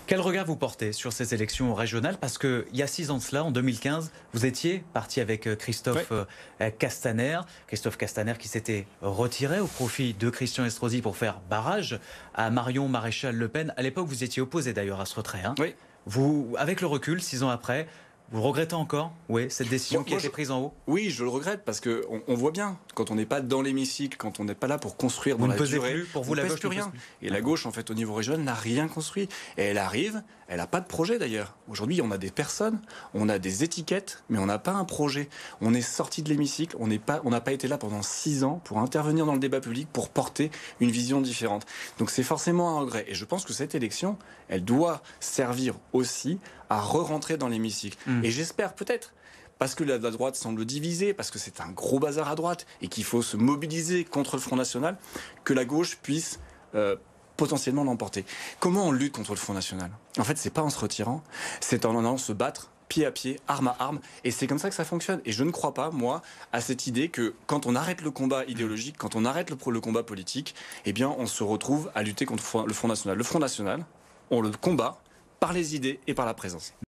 Quel regard vous portez sur ces élections régionales? Parce qu'il y a 6 ans de cela, en 2015, vous étiez parti avec Christophe Castaner. Christophe Castaner qui s'était retiré au profit de Christian Estrosi pour faire barrage à Marion Maréchal Le Pen. À l'époque, vous étiez opposé d'ailleurs à ce retrait. Oui. Vous, avec le recul, 6 ans après, vous regrettez encore, oui, cette décision qui a été prise en haut? Oui, je le regrette parce qu'on voit bien, quand on n'est pas dans l'hémicycle, quand on n'est pas là pour construire dans la durée, plus, pour vous, la gauche plus rien. Et la gauche, en fait, au niveau régional, n'a rien construit. Et elle arrive, elle n'a pas de projet d'ailleurs. Aujourd'hui, on a des personnes, on a des étiquettes, mais on n'a pas un projet. On est sorti de l'hémicycle, on n'a pas été là pendant 6 ans pour intervenir dans le débat public, pour porter une vision différente. Donc c'est forcément un regret. Et je pense que cette élection, elle doit servir aussi à re-rentrer dans l'hémicycle. Et j'espère peut-être, parce que la droite semble divisée, parce que c'est un gros bazar à droite et qu'il faut se mobiliser contre le Front National, que la gauche puisse potentiellement l'emporter. Comment on lutte contre le Front National? En fait, c'est pas en se retirant, c'est en allant se battre pied à pied, arme à arme, et c'est comme ça que ça fonctionne. Et je ne crois pas, moi, à cette idée que quand on arrête le combat idéologique, quand on arrête le combat politique, eh bien, on se retrouve à lutter contre le Front National. Le Front National, on le combat par les idées et par la présence.